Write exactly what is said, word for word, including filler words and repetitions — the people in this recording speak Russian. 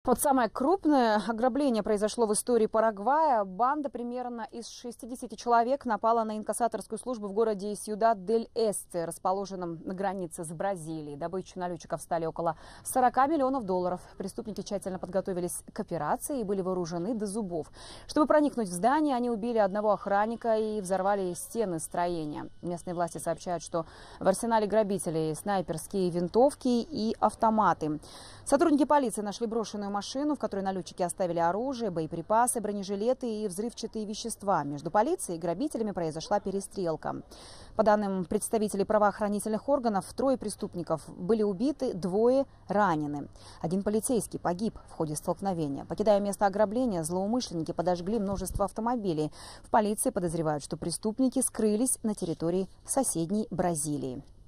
Вот самое крупное ограбление произошло в истории Парагвая. Банда примерно из шестидесяти человек напала на инкассаторскую службу в городе Сьюдад-дель-Эсте, расположенном на границе с Бразилией. Добычу налетчиков стали около сорока миллионов долларов. Преступники тщательно подготовились к операции и были вооружены до зубов. Чтобы проникнуть в здание, они убили одного охранника и взорвали стены строения. Местные власти сообщают, что в арсенале грабителей снайперские винтовки и автоматы. Сотрудники полиции нашли брошенную машину, в которой налетчики оставили оружие, боеприпасы, бронежилеты и взрывчатые вещества. Между полицией и грабителями произошла перестрелка. По данным представителей правоохранительных органов, трое преступников были убиты, двое ранены. Один полицейский погиб в ходе столкновения. Покидая место ограбления, злоумышленники подожгли множество автомобилей. В полиции подозревают, что преступники скрылись на территории соседней Бразилии.